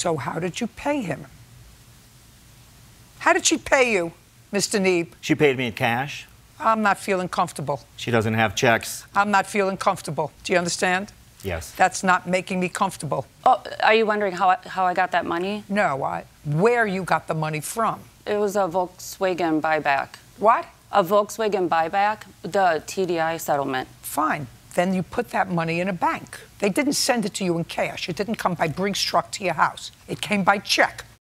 So how did you pay him? How did she pay you, Mr. Neeb? She paid me in cash. I'm not feeling comfortable. She doesn't have checks. I'm not feeling comfortable. Do you understand? Yes. That's not making me comfortable. Oh, are you wondering how I got that money? No, where you got the money from. It was a Volkswagen buyback. What? A Volkswagen buyback, the TDI settlement. Fine. Then you put that money in a bank. They didn't send it to you in cash. It didn't come by Brinks truck to your house. It came by check.